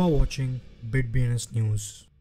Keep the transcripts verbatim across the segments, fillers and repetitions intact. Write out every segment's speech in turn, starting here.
are watching Bitbns News.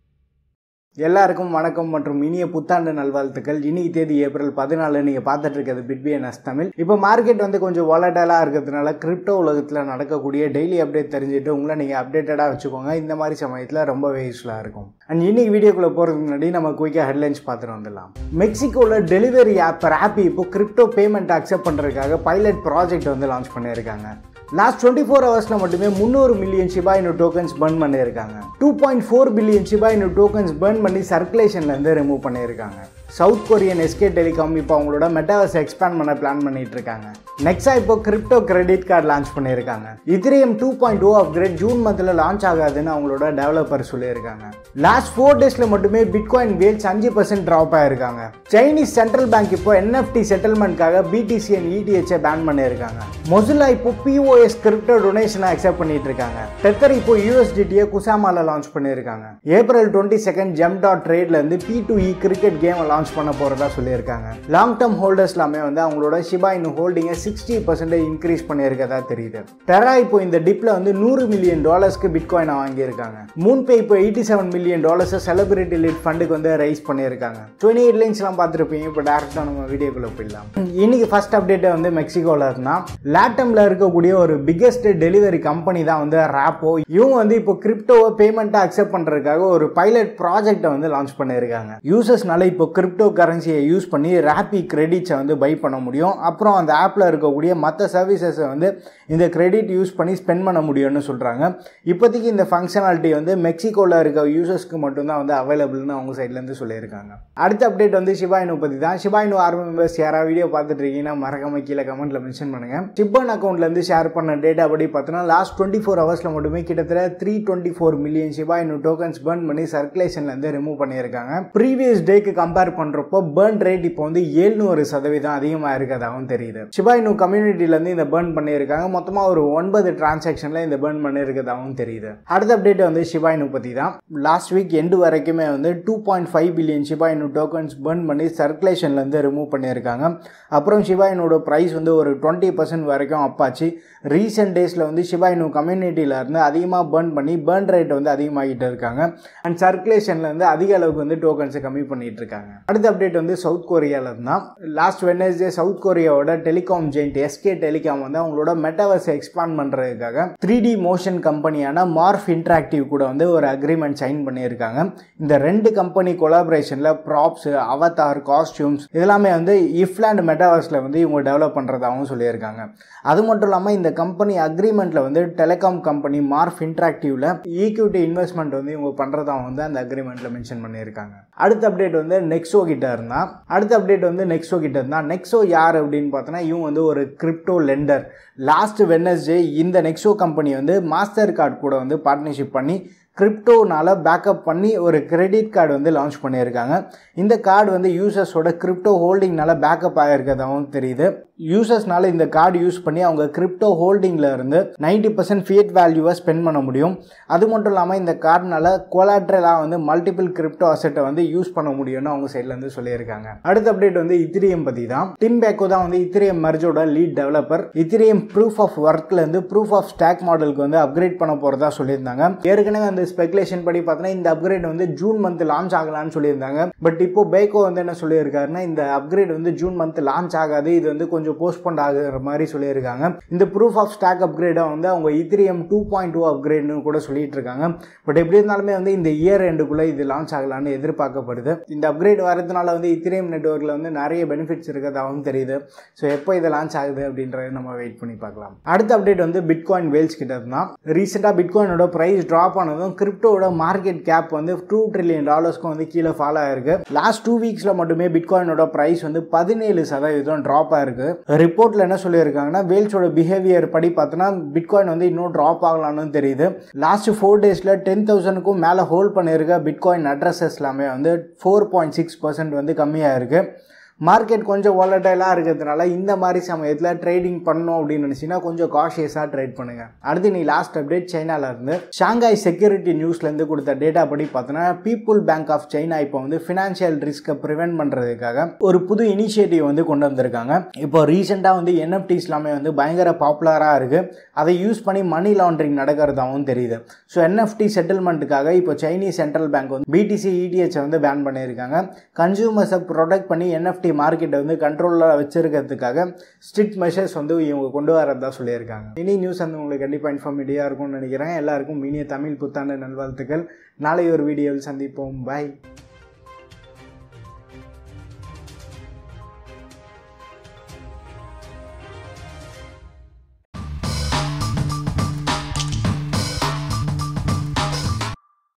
எல்லாருக்கும் வணக்கம் மற்றும் இனிய புத்தாண்டு நல்வாழ்த்துக்கள். இன்னைக்கு தேதி ஏப்ரல் பதினாலு. நீங்கள் பார்த்துட்டு இருக்கிறது பிட்பிஎன்எஸ் தமிழ். இப்போ மார்க்கெட் வந்து கொஞ்சம் வாலடைலாக இருக்கிறதுனால கிரிப்டோ உலகத்தில் நடக்கக்கூடிய டெய்லி அப்டேட் தெரிஞ்சுட்டு உங்களை நீங்கள் அப்டேட்டடாக வச்சுக்கோங்க. இந்த மாதிரி சமயத்தில் ரொம்பவே யூஸ்ஃபுல்லாக இருக்கும். அண்ட் இன்னைக்கு வீடியோக்குள்ளே போகிறதுக்கு முன்னாடி நம்ம குயிக்காக ஹெட்லைன்ஸ் பார்த்துட்டு வந்துடலாம். மெக்சிகோவில் டெலிவரி ஆப் ராப்பி இப்போ கிரிப்டோ பேமெண்ட் அக்செப்ட் பண்ணுறதுக்காக பைலட் ப்ராஜெக்ட் வந்து லான்ச் பண்ணியிருக்காங்க. லாஸ்ட் டுவெண்ட்டி ஃபோர் ஹவர்ஸில் மட்டுமே முந்நூறு million Shiba Inu tokens burn பண்ணியிருக்காங்க. Two point four billion Shiba Inu tokens burn பண்ணி சர்க்குலேஷன்லேருந்து ரிமூவ் பண்ணியிருக்காங்க. சவுத் கொரியன் எஸ்கே டெலிகாம் இப்போ அவங்களோட மெட்டாவர்ஸ் எக்ஸ்பேண்ட் பண்ண பிளான் பண்ணிட்டு இருக்காங்க. நெக்ஸ்டா இப்போ கிரிப்டோ கிரெடிட் கார்டு லான்ச் பண்ணியிருக்காங்க. Ethereum two point O upgrade June மந்த்ல லான்ச் ஆகாதுன்னு அவங்களோட டெவலப்பர் சொல்லியிருக்காங்க. லாஸ்ட் ஃபோர் டேஸ்ல மட்டுமே பிட்காயின் வேல்ஸ் அஞ்சு பர்சன்ட் ட்ராப் ஆயிருக்காங்க. சைனீஸ் சென்ட்ரல் பேங்க் இப்போ என்எஃப்டி செட்டில்மெண்ட்காக பிடிசி அண்ட் இடிஹெச் பேன் பண்ணியிருக்காங்க. மொசில்லா இப்போ பிஓஎஸ் கிரிப்டோ டொனேஷனை அக்செப்ட் பண்ணிட்டு இருக்காங்க. டெத்தர் இப்போ யூஎஸ்டிடியை குசாமால லான்ச் பண்ணியிருக்காங்க. April twenty second Gem dot ட்ரேட்ல இருந்து P two E cricket game launch பண்ண போறதா சொல்லியிருக்காங்க. லாங் டர்ம் ஹோல்டர்ஸ் எல்லாமே வந்து அவங்களோட ஷிபா இனு ஹோல்டிங்கை சிக்ஸ்டி பர்சன்ட் இன்க்ரீஸ் பண்ணியிருக்கதா தெரியுது. டெரா இப்போ இந்த டிப்ல வந்து நூறு மில்லியன் டாலர்ஸ்க்கு பிட்காயின் வாங்கியிருக்காங்க. மூன்பே இப்போ eighty seven million dollars celebrity led ஃபண்டுக்கு வந்து ரைஸ் பண்ணியிருக்காங்க. டுவெண்ட்டி எயிட் லிங்க்ஸ் எல்லாம் பார்த்துருப்பீங்க. இப்போ டேரக்டா நம்ம வீடியோக்குள்ள போயிடலாம். இன்னைக்கு ஃபர்ஸ்ட் அப்டேட் வந்து மெக்சிகோல இருந்தா லாட்டம்ல இருக்கக்கூடிய ஒரு பிக்கெஸ்ட் டெலிவரி கம்பெனி தான் வந்து ராப்போ. இவங்க வந்து இப்போ கிரிப்டோவை பேமெண்ட்டா அக்செப்ட் பண்றதுக்காக ஒரு பைலட் ப்ராஜெக்டை வந்து லான்ச் பண்ணியிருக்காங்க. யூசர்ஸ்னால இப்போ கிரிப்டோ கரன்சியை யூஸ் பண்ணி ராப்பி கிரெடிட்ஸை வந்து பை பண்ண முடியும். அப்புறம் அந்த ஆப்பில் இருக்கக்கூடிய மற்ற சர்வீசஸை வந்து இந்த கிரெடிட் யூஸ் பண்ணி ஸ்பெண்ட் பண்ண முடியும்னு சொல்கிறாங்க. இப்போதைக்கு இந்த ஃபங்க்ஷனாலிட்டி வந்து மெக்சிகோவில் இருக்க யூசர்ஸ்க்கு மட்டும்தான் வந்து அவைலபிள்னு அவங்க சைட்லேருந்து சொல்லியிருக்காங்க. அடுத்த அப்டேட் வந்து ஷிபா இனு பற்றி தான். ஷிபா இனு ஆர்மி மெம்பர்ஸ் யாராவது வீடியோ பார்த்துட்டு இருக்கீங்கன்னா மறக்காம கீழே கமெண்ட்ல மென்ஷன் பண்ணுங்க. சிப்பன் அக்கௌண்ட்லேருந்து ஷேர் பண்ண டேட்டா படி பார்த்தோன்னா லாஸ்ட் டுவெண்ட்டி ஃபோர் ஹவர்ஸில் மட்டுமே கிட்டத்தட்ட three twenty four million Shiba Inu tokens burn பண்ணி சர்க்குலேஷன்லேருந்து ரிமூவ் பண்ணியிருக்காங்க. ப்ரீவியஸ் டேக்கு கம்பேர் பண்ணுறப்போ பர்ன் ரேட் இப்போ வந்து ஏழுநூறு சதவீதம் அதிகமாக இருக்கிறதாகவும் தெரியுது. ஷிபா இனு கம்யூனிட்டிலேருந்து இந்த பர்ன் பண்ணியிருக்காங்க. மொத்தமாக ஒரு ஒன்பது டிரான்சாக்ஷனில் இந்த பர்ன் பண்ணியிருக்கிறதாகவும் தெரியுது. அடுத்த அப்டேட் வந்து ஷிபா இனு பற்றி தான். லாஸ்ட் வீக் எண்டு வரைக்குமே வந்து two point five billion Shiba Inu tokens burn பண்ணி சர்க்குலேஷன்லேருந்து ரிமூவ் பண்ணியிருக்காங்க. அப்புறம் ஷிபா இனோட ப்ரைஸ் வந்து ஒரு டுவெண்ட்டி பர்சன்ட் வரைக்கும் அப்பாச்சு. ரீசெண்ட் டேஸில் வந்து ஷிபா இனு கம்யூனிட்டியில் இருந்து அதிகமாக பர்ன் பண்ணி பர்ன் ரேட் வந்து அதிகமாகிட்டு இருக்காங்க. அண்ட் சர்க்குலேஷன்ல இருந்து அதிக அளவுக்கு வந்து டோக்கன்ஸை கம்மி பண்ணிட்டு இருக்காங்க. அடுத்த அப்டேட் வந்து சவுத் கொரியால இருந்தா. லாஸ்ட் வெட்னஸ்டே சவுத் கொரியாவோட டெலிகாம் ஜெயிண்ட் எஸ்கே டெலிகாம் வந்து அவங்களோட மெட்டாவர்ஸ் எக்ஸ்பாண்ட் பண்றதுக்காக த்ரீ டி மோஷன் கம்பெனியான மார்ஃப் இன்டராக்டிவ் கூட வந்து ஒரு அக்ரிமெண்ட் சைன் பண்ணியிருக்காங்க. இந்த ரெண்டு கம்பெனி கொலாபரேஷன்ல ப்ராப்ஸ், அவதார், காஸ்டியூம்ஸ் இதெல்லாமே வந்து இஃப்லாண்ட் மெட்டாவர்ஸ்ல வந்து இவங்க டெவலப் பண்றதாகவும் சொல்லியிருக்காங்க. அது மட்டும் இல்லாமல் இந்த கம்பெனி அக்ரிமெண்ட்ல வந்து டெலிகாம் கம்பெனி மார்ஃப் இன்டராக்டிவ்ல ஈக்விட்டி இன்வெஸ்ட்மெண்ட் வந்து இவங்க பண்றதாகவும் வந்து அந்த அக்ரிமெண்ட்ல மென்ஷன் பண்ணியிருக்காங்க. அடுத்த அப்டேட் வந்து நெக்ஸோ கிட்ட இருந்தா. அடுத்த அப்டேட் வந்து நெக்ஸோ கிட்ட இருந்தா. நெக்ஸோ யார் அப்படின்னு பார்த்தோன்னா இவங்க வந்து ஒரு கிரிப்டோ லெண்டர். லாஸ்ட் வெட்னஸ்டே இந்த நெக்ஸோ கம்பெனி வந்து மாஸ்டர் கார்டு கூட வந்து பார்ட்னர்ஷிப் பண்ணி கிரிப்டோனால பேக்கப் பண்ணி ஒரு கிரெடிட் கார்டு வந்து லான்ச் பண்ணியிருக்காங்க. இந்த கார்டு வந்து யூசர்ஸோட கிரிப்டோ ஹோல்டிங்னால பேக்கப் ஆகிருக்கிறதாகவும் தெரியுது. யூசர்ஸ்னால இந்த கார்டு யூஸ் பண்ணி அவங்க கிரிப்டோ ஹோல்டிங்ல இருந்து நைன்டி பர்சன்ட் ஃபியட் வேல்யூவை ஸ்பெண்ட் பண்ண முடியும். அது மட்டும் இல்லாமல் இந்த கார்டுனால கொலாட்ரலாக வந்து மல்டிபிள் கிரிப்டோ அசெட்டை வந்து யூஸ் பண்ண முடியும்னு அவங்க சைட்ல இருந்து சொல்லியிருக்காங்க. அடுத்த அப்டேட் வந்து Ethereum பத்தி தான். டிம் பேக்கோ தான் வந்து Ethereum மெர்ஜோட lead developer. Ethereum proof of ஒர்க்ல இருந்து ப்ரூஃப் ஆஃப் ஸ்டாக் மாடலுக்கு வந்து அப்கிரேட் பண்ண போறதா சொல்லியிருந்தாங்க. ஏற்கனவே அந்த ஸ்பெகுலேஷன் படி பார்த்தோன்னா இந்த அப்கிரேட் வந்து ஜூன் மந்த் லான்ச் ஆகலான்னு சொல்லியிருந்தாங்க. பட் இப்போ பேக்கோ வந்து என்ன சொல்லியிருக்காருன்னா இந்த அப்கிரேட் வந்து ஜூன் மந்த் லான்ச் ஆகாது, இது வந்து கொஞ்சம் போஸ்ட்போன் ஆகுற மாதிரி சொல்லியிருக்காங்க. இந்த ப்ரூஃப் ஆஃப் ஸ்டாக் அப்கிரேடை வந்து அவங்க Ethereum டூ பாயிண்ட் ஓ அப்கிரேட்னு கூட சொல்லிட்டு இருக்காங்க. பட் எப்படி இருந்தாலுமே வந்து இந்த இயர் எண்டுக்குள்ள இது லான்ச் ஆகலான்னு எதிர்பார்க்கப்படுது. இந்த அப்கிரேட் வரதுனால வந்து Ethereum நெட்வொர்க்ல வந்து நிறைய பெனிஃபிட்ஸ் இருக்கிறதாகவும் தெரியுது. ஸோ எப்போ இது லான்ச் ஆகுது அப்படின்றத நம்ம வெயிட் பண்ணி பார்க்கலாம். அடுத்த அப்டேட் வந்து பிட்காயின் வேல்ஸ் கிட்ட இருந்தா. ரீசெண்டா பிட்காயினோட பிரைஸ் டிராப் ஆனதும் கிரிப்டோட மார்க்கெட் கேப் வந்து டூ ட்ரில்லியன் டாலர்ஸ்க்கு வந்து கீழே ஃபாலோ ஆயிருக்கு. லாஸ்ட் டூ வீக்ஸ்ல மட்டுமே பிட்காயினோட பிரைஸ் வந்து பதினேழு சதவீதம் டிராப் ஆயிருக்கு. ரிப்போர்ட்ல என்ன சொல்லியிருக்காங்கன்னா வேல்ஸோட பிஹேவியர் படி பார்த்தோன்னா பிட்காயின் வந்து இன்னும் டிராப் ஆகலாம்னு தெரியுது. லாஸ்ட் ஃபோர் டேஸ்ல டென் தௌசண்ட்க்கும் மேலே ஹோல்ட் பண்ணியிருக்க பிட்காயின் அட்ரஸஸ் எல்லாமே வந்து ஃபோர் பாயிண்ட் சிக்ஸ் பர்சன்ட் வந்து கம்மியாக இருக்கு. மார்க்கெட் கொஞ்சம் வாலடைலாக இருக்கிறதுனால இந்த மாதிரி சமயத்தில் ட்ரேடிங் பண்ணணும் அப்படின்னு நினச்சிங்கன்னா கொஞ்சம் காஷியஸாக ட்ரேட் பண்ணுங்கள். அடுத்து நீ லாஸ்ட் அப்டேட் சைனாவில் இருந்து ஷாங்காய் செக்யூரிட்டி நியூஸ்லேருந்து கொடுத்த டேட்டா படி பார்த்தோன்னா பீப்புள் பேங்க் ஆஃப் சைனா இப்போ வந்து ஃபினான்ஷியல் ரிஸ்க்கை ப்ரிவென்ட் பண்ணுறதுக்காக ஒரு புது இனிஷியேட்டிவ் வந்து கொண்டு வந்திருக்காங்க. இப்போ ரீசெண்டாக வந்து என்எஃப்டிஸ் எல்லாமே வந்து பயங்கர பாப்புலராக இருக்குது. அதை யூஸ் பண்ணி மணி லாண்ட்ரிங் நடக்கிறதாகவும் தெரியுது. ஸோ என்எஃப்டி செட்டில்மெண்ட்டுக்காக இப்போ சைனீஸ் சென்ட்ரல் பேங்க் வந்து பிடிசி இடிஹெச் வந்து பேன் பண்ணியிருக்காங்க. கன்சூமர்ஸை ப்ரொடெக்ட் பண்ணி என்எஃப்டி மார்க்கெட்டை வந்து கண்ட்ரோலில் வச்சிருக்கிறதுக்காக ஸ்ட்ரிக்ட் மெஷர்ஸ் வந்து இவங்க கொண்டு வரதா சொல்லியிருக்காங்க. இனி நியூஸ் வந்து உங்களுக்கு கண்டிப்பாக இன்ஃபார்மேட்டிவாக இருக்கும்னு நினைக்கிறேன். எல்லாருக்கும் இனிய தமிழ் புத்தாண்டு நல்வாழ்த்துக்கள். நாளை ஒரு வீடியோவில் சந்திப்போம். பாய்.